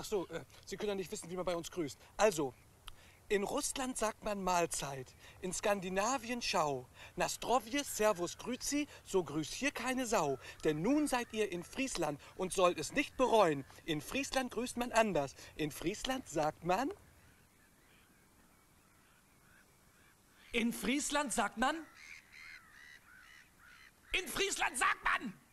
so, Sie können ja nicht wissen, wie man bei uns grüßt. Also, in Russland sagt man Mahlzeit, in Skandinavien Schau. Na zdrowje, servus, grüezi, so grüßt hier keine Sau. Denn nun seid ihr in Friesland und sollt es nicht bereuen. In Friesland grüßt man anders. In Friesland sagt man... In Friesland sagt man? In Friesland sagt man!